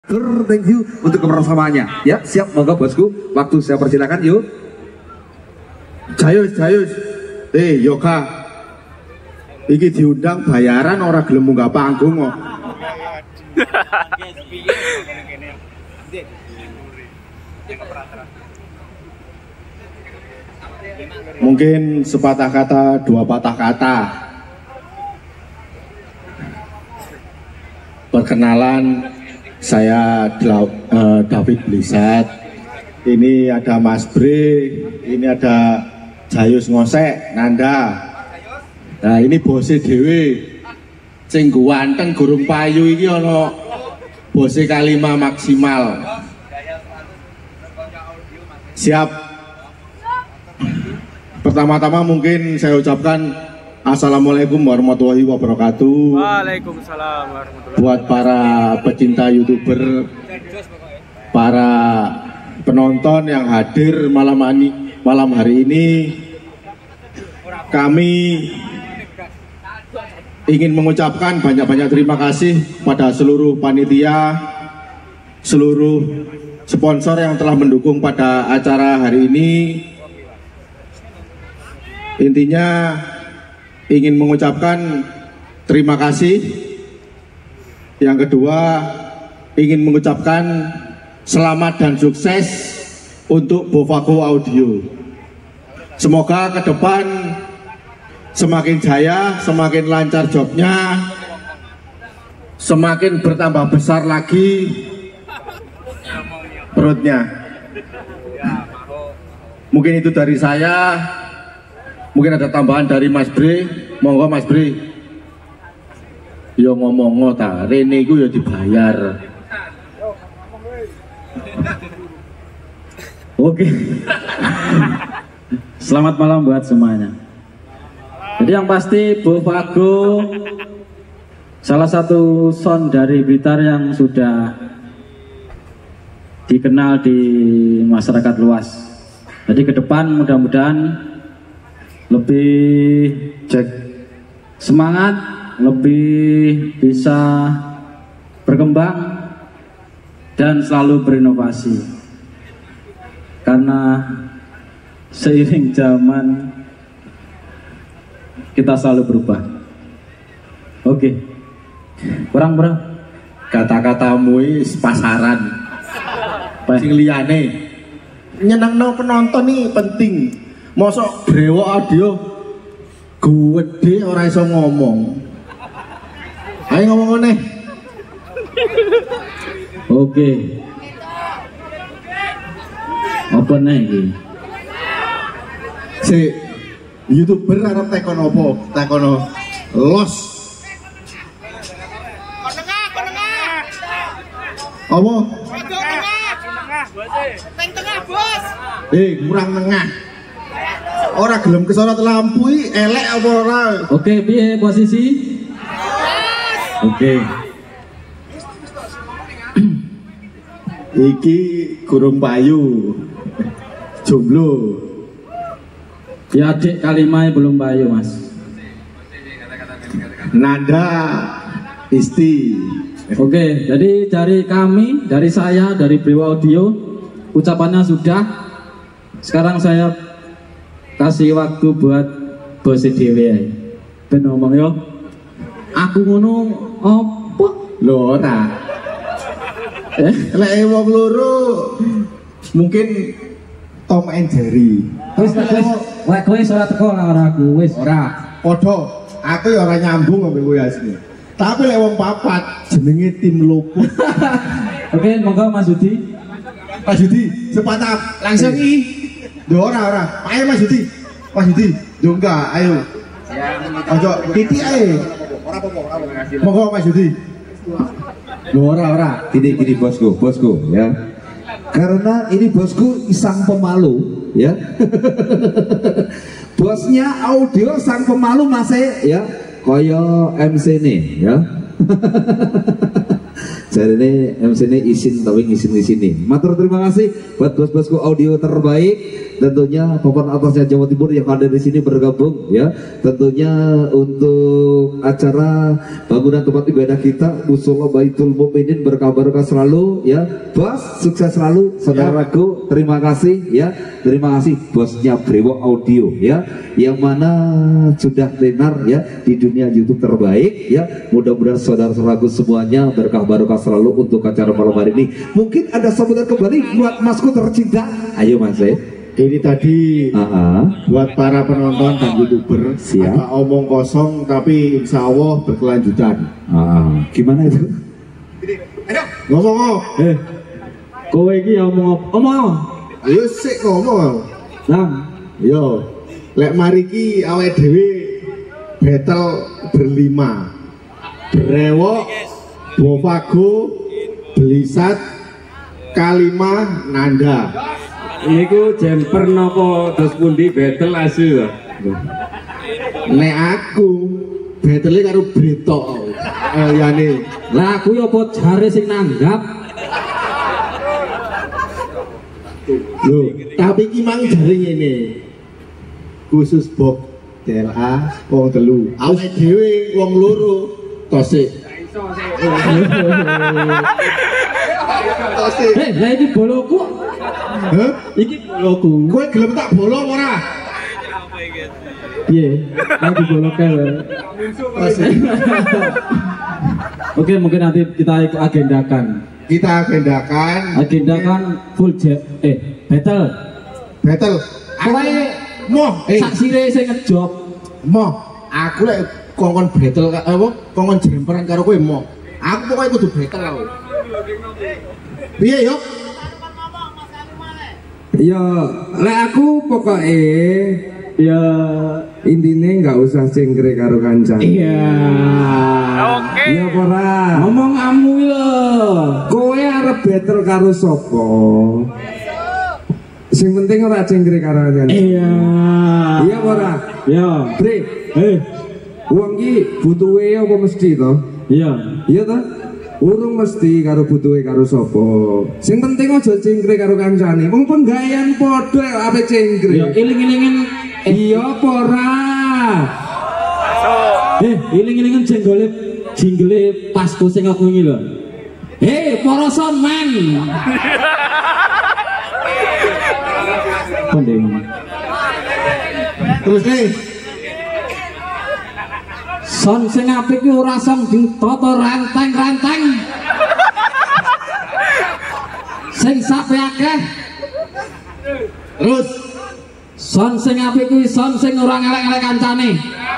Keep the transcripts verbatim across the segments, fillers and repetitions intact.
Thank you untuk kebersamaannya. Ya, siap, monggo bosku. Waktu saya persilakan, yuk. Jayus, Jayus. Eh, Yoga. Iki diundang bayaran orang gelem munggah panggung kok. Mungkin sepatah kata, dua patah kata. Perkenalan, saya uh, David Blizzard. Ini ada Mas Bre, ini ada Jayus Ngosek, Nanda. Nah ini bose dewe, sing guanteng gurung payu iki ana bose kalima maksimal. Siap. Pertama-tama mungkin saya ucapkan Assalamualaikum warahmatullahi wabarakatuh. Waalaikumsalam warahmatullahi wabarakatuh. Buat para pecinta YouTuber, para penonton yang hadir malam ini, malam hari ini, kami ingin mengucapkan banyak-banyak terima kasih pada seluruh panitia, seluruh sponsor yang telah mendukung pada acara hari ini. Intinya ingin mengucapkan terima kasih. Yang kedua, ingin mengucapkan selamat dan sukses untuk Bovago Audio. Semoga ke depan semakin jaya, semakin lancar jobnya, semakin bertambah besar lagi perutnya. Mungkin itu dari saya. Mungkin ada tambahan dari Mas Bre. Monggo Mas Bre. Yo ngomong ta, rene iku yo dibayar. Oke. Selamat malam buat semuanya. Jadi yang pasti Bovago salah satu sound dari Blitar yang sudah dikenal di masyarakat luas. Jadi ke depan mudah-mudahan lebih cek semangat, lebih bisa berkembang dan selalu berinovasi. Karena seiring zaman kita selalu berubah. Oke. Kurang bro. Kata-katamu is pasaran. Sing liyane nyenengno penonton nih penting. Mosok Brewo Audio gede ora iso ngomong. Ayo ngomong meneh. Oke. Apa nih iki? Si YouTuber arep tekon apa? Tekono los. Tengah, tengah. Apa? Tengah. Teng tengah, Bos. Eh, kurang tengah. Ora gelem kesorot lampu iki elek apa ora? Oke, piye posisi? Oke. Iki gurung payu. Jomblo. Ya adik kalimai belum payu, Mas. Nanda Isti. Oke, jadi dari kami, dari saya, dari Brewo Audio, ucapannya sudah. Sekarang saya kasih waktu buat bos dhewe. Ben ngomong yo. Aku ngono apa? Lho ora. Eh, lek wong loro mungkin Tom and Jerry. Wis wis, wae kowe ora teko ora aku, wis. Ora, padha. Aku ya ora nyambung ambek kowe asli. Tapi lek wong papat jenenge tim luput. Oke, monggo Mas Yudi. Mas Yudi, sepatah langsung iki. Lho ora ora. Ayo Mas Yudi. Mas Yudi, yo enggak, ayo. Ojo titik ae. Ora apa-apa, ora apa-apa. Monggo Mas Yudi. Lho ora ora, gini gini bosku, bosku ya. Karena ini bosku sang pemalu ya. Bosnya audio sang pemalu masih ya koyo M C nih ya. Jadi ini M C ini izin tapi izin di sini. Matur terima kasih buat bos-bosku audio terbaik. Tentunya papan atasnya Jawa Timur yang ada di sini bergabung ya. Tentunya untuk acara bangunan tempat ibadah kita Mushola Baitul Mukminin berkah-berkah selalu ya. Bos sukses selalu saudaraku. Terima kasih ya. Terima kasih bosnya Brewo Audio ya. Yang mana sudah tenar ya di dunia YouTube terbaik ya. Mudah-mudahan saudara-saudaraku semuanya berkah-berkah selalu untuk acara malam hari ini. Mungkin ada sambutan kembali buat masku tercinta. Ayo Mas eh. Ini tadi uh-huh. buat para penonton dan youtuber siap. Agak omong kosong tapi insya Allah berkelanjutan. Uh, gimana itu? Ngomong ngomong. Eh, kowe iki omong omong. Ayo sik ngomong. Lang, Yo, lek mari ki awake dhewe battle berlima. Brewok, Bovago, Belisat, Kalimah, Nanda. Iku jemper nopo dos pundi battle asu. Nek aku battle karo Bretok. Eliane. lah aku yo apa jare sing nanggap. Loh, tapi ki mang jare ngene. Khusus Bob D L A wong telu. Awake dhewe wong loro. Tosik. Tosik. Eh, lah iki boloku. Hah? Iki boloku. Kowe gelem tak bolong ora? Piye? Lagi boloke wae. Tosik. Oke, mungkin nanti kita agendakan. Kita agendakan Agendakan full jet eh battle. battle. Kowe Moh, eh, sak sire sing ngejob. moh. Aku lek kongkon battle ka- apa? Kongkon jemperan karo kowe moh. Aku pokoke kudu battle aku. Piye yo? Ya, lek aku pokoke Ya intine nggak usah cengkre karo kancan. iya. Oke. Iya apa ora? Ngomong kamu lho. Kowe arep battle karo sapa? Sing penting ora cengkre karo kancan. Iya. Iya apa ora? Iya. Bre, Eh, wong ki butuhe apa mesti to? iya. Iya ta? Urung mesti karo butuhe karo sapa. Sing penting aja cengkre karo kancane. Wong penggawean padha ape cengkre. Ya iling-ilingen Iya apa ora? eh iling-ilingen jenggole jingle pasku sing aku iki lho. Hei, para sonman. Pending. Terus nih, Son sing apik ki ora son ditata renteng-renteng. Sing sape akeh. terus Son sing apik kuwi son sing ora ngelek-ngelek kancane.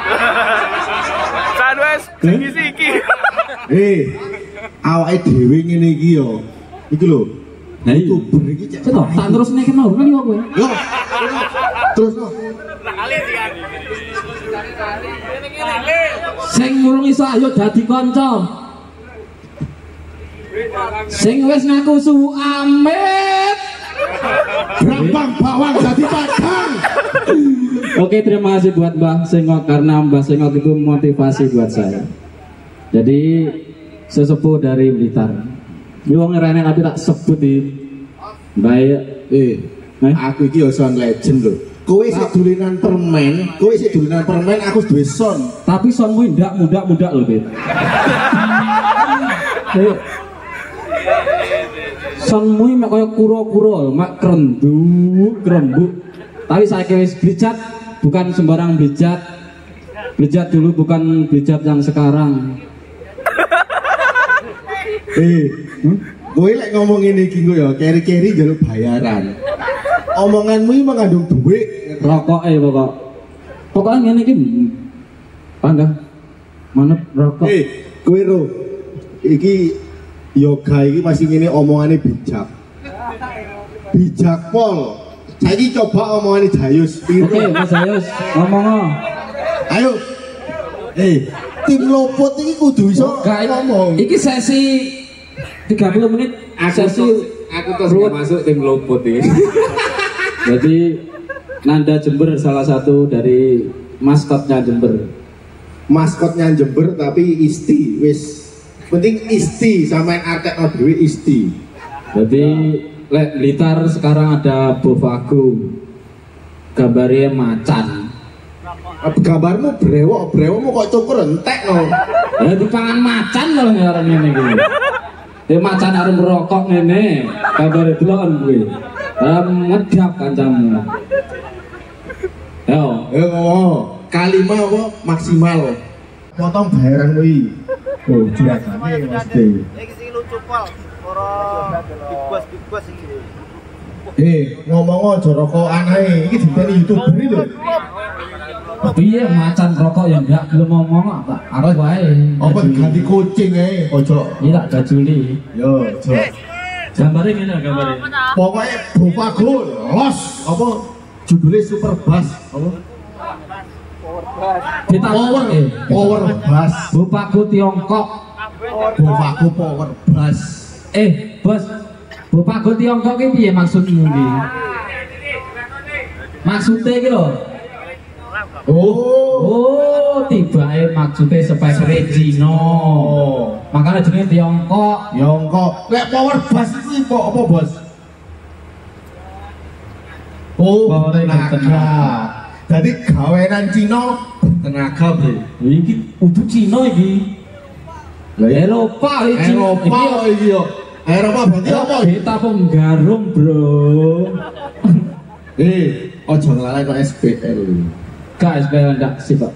Sadwes siki-siki. eh awake dhewe ngene iki yo. Iki lho. Lah iya. Youtuber iki cek. Cetok tak terusne ke mau kali kowe. Yo. Terus no. Sing urung iso ayo dadi kanca. Sing wis ngaku suhu amit. Brambang bawang jadi padang. Oke, terima kasih buat Mbah Sengok karena Mbah Sengok itu motivasi buat saya. Jadi sesepuh dari Blitar. Ini wong ngerene tapi tak sebut di baik. Eh, Eh? aku iki yo son legend lho. Kowe sik dolanan permen, kowe sik dolanan permen, aku duwe son. Tapi sonmu ndak muda-muda loh, Bet. Ayo. Sonmu mek kaya kura-kura, mak kerenduk, kerembuk. Tapi saiki wis bejat, bukan sembarang bejat. Bejat dulu bukan bejat yang sekarang. Eh, hmm? Kowe lek ngomong ngene iki nggo ya, keri-keri njaluk bayaran. Omonganmu iki mengandung duit. Rokok eh pokok. Pokoknya ngene iki panggah. Manut rokok. Eh, kowe ro. Iki yoga iki masih ngene omongane bijak. Bijak pol. Saiki coba omongane Jayus. Oke, Mas Ayus, ngomong. Ayo. Eh, tim lopot iki kudu iso Gak, ngomong. iki sesi tiga puluh menit. Sesi aku terus nggak masuk tim lopot ini. Jadi Nanda Jember salah satu dari maskotnya Jember. Maskotnya Jember tapi isti wis penting isti sampean artekno dhewe isti. Jadi lek Blitar sekarang ada Bovago. Gambarnya macan. Gambarmu brewok, brewokmu kok cukur entek no. Ya dipangan macan malah ngarang ngene iki. Ya macan arep merokok ngene. Gambare deloken kuwi. Lah ngedap kancamu. Yo, Eh oh, kalima apa maksimal. Potong bayaran kuwi. Oh, juragane mesti. Iki sing lucu pol. Ora big boss big boss iki. Eh, ngomong aja rokokan ae. Iki diteni YouTuber lho. piye macan rokok yang enggak belum ngomong tak aku wae. Apa ganti kucing ae, ojo. Iya tak gajuli. Yo, ojo. Gambare ngene gambare. Pokoknya Bovago los apa judulnya super bass apa? Kita Power, eh power bass. Bovago Tiongkok. Bovago power bass. Eh, Bos. Bovago Tiongkok iki piye maksudmu iki? Maksudnya iki lho. Oh, Oh, tibae maksudnya spesies Cina. Makanya jenenge Tiongkok. Yongko. Lek power bass itu apa, apa bos? Oh, Power tenaga. Jadi gawenan Cina tenaga bro. Iki udah Cina iki. Lah Eropa iki. Eropa iki yo. Eropa berarti apa? Kita penggarung, Bro. Eh, ojo ngelalai kok S P L. Gak S P L ndak sih, Pak.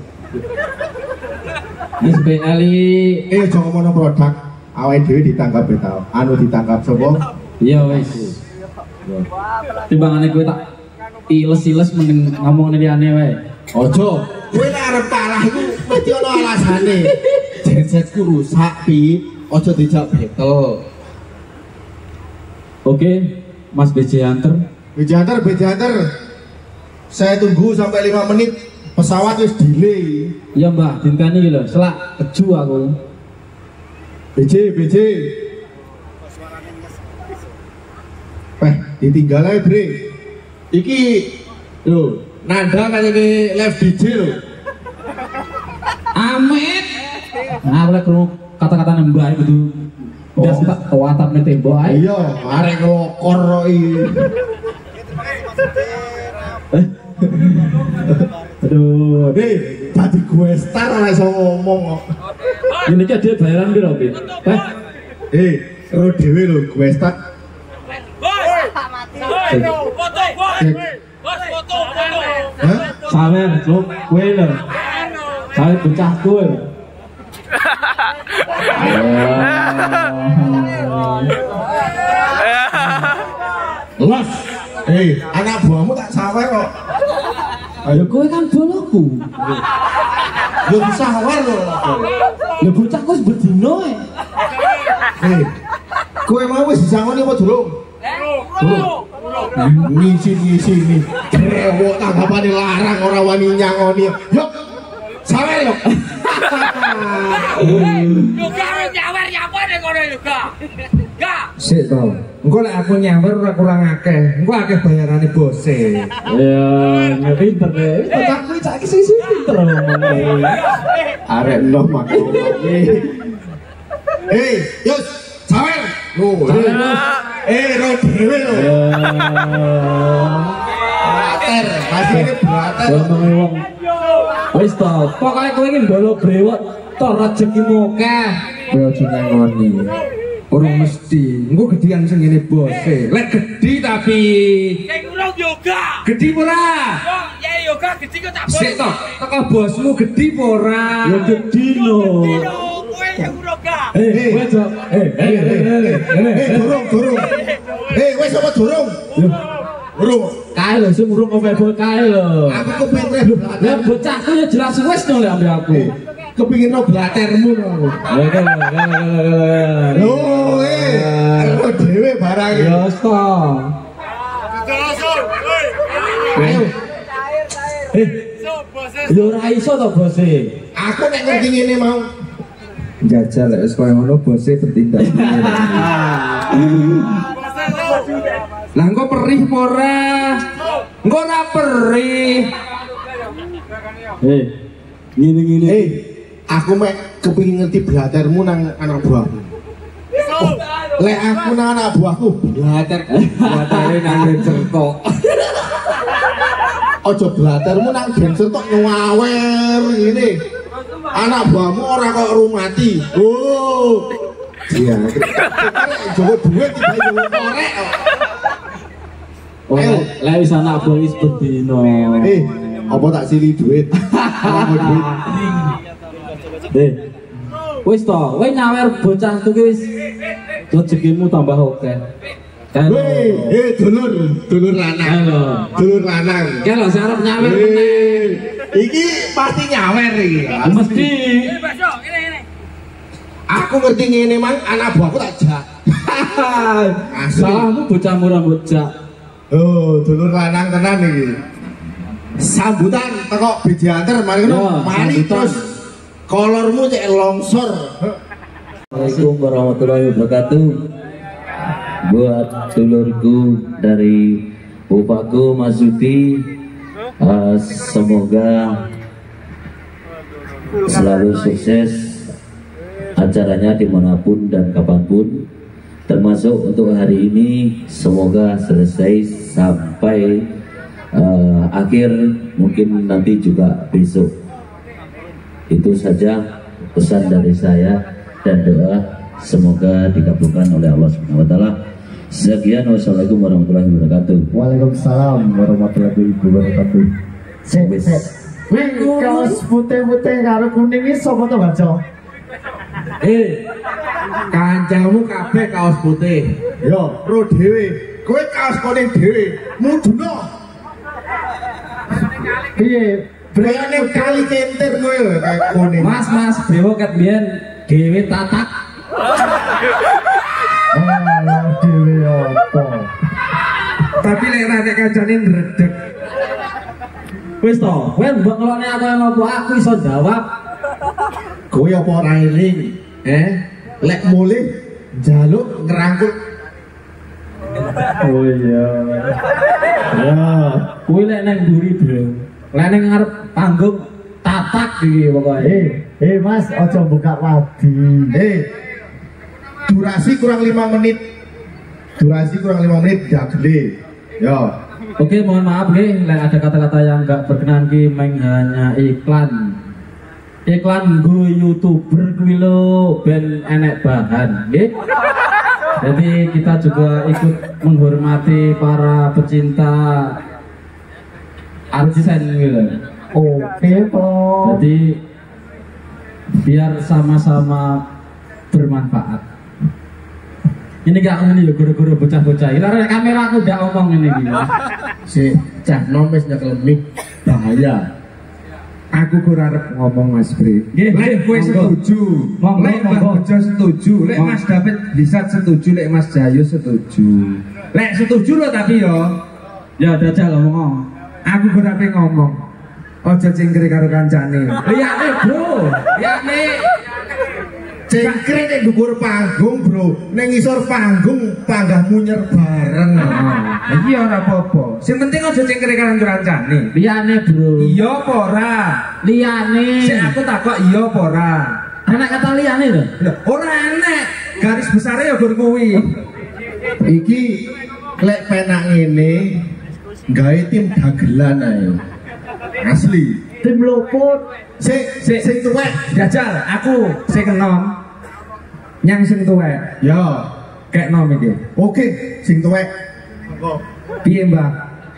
S P L iki Eh, ojo ngomongno produk. Awake dhewe ditangkap beta. Anu ditangkap sapa? iya wis. Timbangane kowe tak iles-iles mending ngomong liyane wae. Ojo. Kowe nek arep kalah iku mesti ono alasane. Jetsetku rusak pi. Ojo dijak betel. Oke, Mas B J Hunter. Bejanter, bejanter. Saya tunggu sampai lima menit. Pesawat wis delay. Ya Mbah, dinteni iki lho, selak keju aku. B J, B J. Eh, ditinggal aja, Bre. Iki lho, nanda kayaknya live D J lho. Amit. Nah, boleh kerungu kata-kata Mbah itu. Udah Oh. sempat kewatap nih tembok ae. Iya, arek ngelokor kok iki. Aduh, Hei, tadi gue star ora iso ngomong kok. ini kan dia bayaran piro, Pit? Eh, Hei, karo dhewe lho gue star. Hah? sawer, lu kowe lho. Sawer bocahku lho. Los. Hei, anak buahmu tak sawer kok. Ayo kowe kan boloku. Yo disawer lho. Lho bocahku wis bedino e. Hei, kowe mau wis disangoni apa durung? Durung. Ngisi-ngisi nih. Rewok tanggapane larang ora wani nyangoni. Yuk. Sawer yuk. Juga nyawer nyawer ning kono juga. Enggak. Sik to. Engko lek aku nyamper ora kurang akeh. Engko akeh bayarane bose. Ya, nggak pinter deh. Bocahku cak iki sing pinter ngomongnya. Arek noh makane. Hei, yuk. Sawer. Loh, eh ro dhewe lho. Blater, masih ini blater. Ngomongnya wong. Wis to, pokoke kowe iki ndolo brewok to rezekimu akeh. Kowe aja nyangoni. Ora mesti. Engko gedean sing ngene bose. Lek gedhi tapi Sing urung yoga. gedhi ora? Yo, ya yoga gede kok tak Sik to, teko bosmu gedhi ora? Ya gedhi lho. Kowe sing urung ga. Eh, kowe aja. Eh, eh, eh, eh, eh. Eh, durung, durung. Eh, wis apa durung? Durung. Kae lho sing urung kowe kae lho. Aku kepengin leh Ya blater. bocahku ya jelas wis dong lek ambek aku. Kepengin no blatermu aku. Ya kan, kan, kan, kan. Loh, eh. Aku dhewe barang. Ya to. Langsung. Ayo. Eh, So, bose. ya ora iso to bose. Aku nek ngerti ngene mau. Jajal lek wis koyo ngono bose bertindak. Lah engko perih apa ora? Engko ora perih. Eh, ngene-ngene. Eh, aku mek kepengin ngerti blatermu nang anak buahmu. Oh, lek aku nang anak buahku blater Blatere nang certok. Ojo blatermu nang genser tok nyawer ngene. Anak buahmu ora kok rumati. Oh. Iya. Jowo duit iki jowo korek kok. Oh, lek wis anak buah wis bedino. Eh, apa tak sili duit? Apa duit? Eh. Wis to, kowe nyawer bocah tuh wis rezekimu tambah oke. Kan. Weh, eh dulur, dulur lanang. Halo. Dulur lanang. Ki lho arep nyawer. Eh, iki pasti nyawer iki. Mesti. Aku ngerti ngene mang anak buahku tak jak. Asli. Salahmu bocahmu rambut jak. Oh, dulur lanang tenan iki. Sambutan teko B J Anter mari ngono. Ya, Mari sambutan. terus kolormu cek longsor. Assalamualaikum warahmatullahi wabarakatuh. Buat dulurku dari Bupako Mas Zuti, uh, semoga selalu sukses acaranya dimanapun dan kapanpun, termasuk untuk hari ini semoga selesai sampai uh, akhir, mungkin nanti juga besok. Itu saja pesan dari saya dan doa semoga dikabulkan oleh Allah Subhanahu wa taala. Sekian, wassalamualaikum warahmatullahi wabarakatuh. Waalaikumsalam warahmatullahi wabarakatuh. Sik, sik. Wih, kaos putih-putih karo kuning iki sapa to, Baco? Eh, kancamu kabeh kaos putih. Yo, pro dhewe. Kowe kaos kuning dhewe. Muduna. Piye? Brene kali kenter kowe lho kayak kuning. Mas, Mas, brewo ket biyen dhewe tatak. Oh, dhewe apa? Tapi lek rene kancane ndredeg. Wis to, kowe mbok ngelokne aku yang ngopo aku iso jawab. Kowe apa ora eling? Eh, lek mulih njaluk ngerangkul. Oh iya. Ya, kowe lek nang mburi, Bro. Lek nang ngarep panggung tatak iki pokoke. Eh, eh Mas, aja buka wadi. Eh, durasi kurang lima menit. Durasi kurang lima menit dah gede. Yo. Oke, mohon maaf nih, lek ada kata-kata yang nggak berkenan ki meng hanya iklan. Iklan go YouTuber kuwi lho ben enek bahan, nggih. Jadi kita juga ikut menghormati para pecinta artisen gitu. Oke, Pak. Jadi biar sama-sama bermanfaat. Ini gak ngene ya guru-guru bocah-bocah. Ira rek kamera aku udah omong ini iki. Si cah nomes nyekel mic bahaya. Aku kurang arep ngomong Mas Bre. Nggih, Lek kowe monggo. setuju, Monggo, lek Mbak monggo. Bejo setuju, lek Monggo. Mas David bisa setuju, lek Mas Jayu setuju. Lek setuju lo tapi yo, Ya ada aja ngomong. aku kurang ape ngomong. Ojo cingkri karo kancane. Liyane, Bro. Liyane Cengkre nek dhuwur panggung, Bro. Ning ngisor panggung panggah munyer bareng. iya ora apa-apa. Sing penting ojo cingkri karo kancane. Liyane, Bro. Iya apa ora? Liyane. Sing aku takok iya apa ora? Anak kata liyane lho. Lho, ora enek. Garis besarnya ya gur kuwi. Iki lek penak ngene gawe tim dagelan ae. Asli. Tim luput. Sik, Sik. sing tuwek. Jajal, aku sing enom. Nyang sing tuwek. Ya. Kayak nom iki. Oke, sing tuwek. Monggo. Piye, Mbak?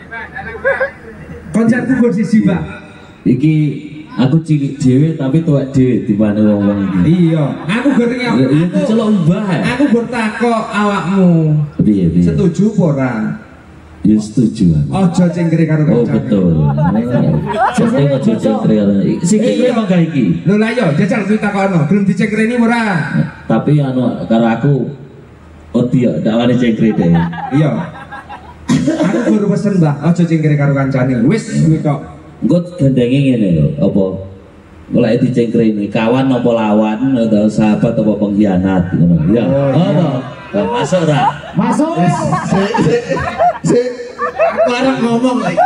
Konserku gur siji, Mbak. Iki aku cilik dhewe tapi tuwek dhewe di mana wong iki. Iya, aku gur Ya ngomong. iya celok mbah. Aku gur takok awakmu. Piye piye? Setuju apa ora? Ya setuju aku. Ojo cingkri karo Oh kancane. betul. Jadi ojo cingkri karo iki Iya. mangga iki. Lho lah yo, jajal kuwi takono. Gelem dicingkrini ora? Tapi anu karo aku odi ya ndak wani cingkri deh. Iya. Aku gur pesen, Mbak, ojo cingkri karo kancane. Wis kuwi kok. Engko gandengi ngene lho, apa? Mulai dicengkrini kawan apa lawan atau sahabat apa pengkhianat ngono. Ya. Oh, oh, masuk ora? Masuk. Sik, sik. Sik. Aku arep ngomong lagi.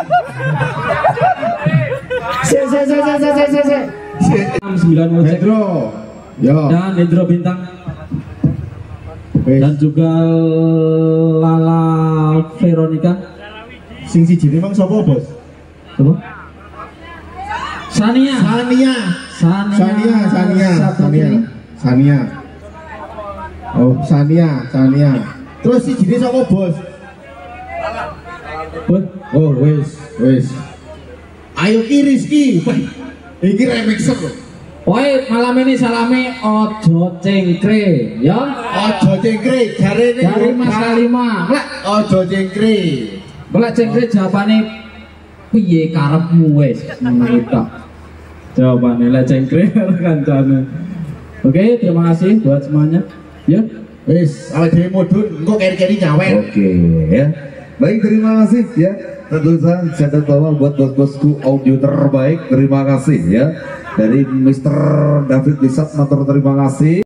Sik, sik, sik, sik, sik, sik, sik. Sik. Jam sembilan ojek. Pedro, Ya. dan Hendro Bintang Wis. dan juga Lala Veronica. Sing siji memang sapa, Bos? Apa? Sania. Sania. Sania. Sania, Sania, Sania. Sania. Oh, Sania, Sania. Terus siji ne sapa, Bos? Bos. Oh, wis, wis. Ayo ki Rizky. Wah, iki remixer lho. Pokoknya malam ini salami ojo cengkre, ya. Ojo cengkre, jarene Dari Mas Kalima. Lek ojo cengkre. lek cengkre jawabane piye karepmu wis ngono tok. Jawabane lek cengkre karo kancane. Oke, terima kasih buat semuanya. Ya. Wis, awake dhewe mudhun, engko keri-keri nyawer. Oke ya. Baik, terima kasih ya. Tentu saja saya tahu buat bos-bosku audio terbaik. Terima kasih ya. Dari mister David Lisat, matur terima kasih.